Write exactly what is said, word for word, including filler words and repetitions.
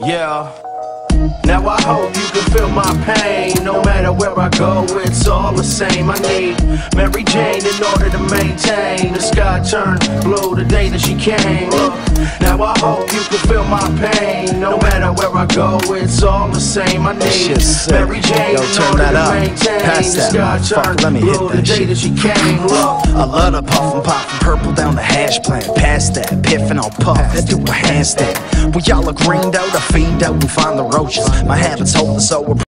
Yeah. Now I hope you can feel my pain. No matter where I go, it's all the same. I need Mary Jane in order to maintain. The sky turned blue the day that she came. Look, now I hope you can feel my pain. No matter where I go, it's all the same. I need Mary Jane in order to maintain. The sky turned blue the day that she came. Look, I love to puff and pop from purple down the hash plant. Past that, piffin' on puff, let's do a handstand. We all are greened out, I fiend out and find the roaches. My habits hold us so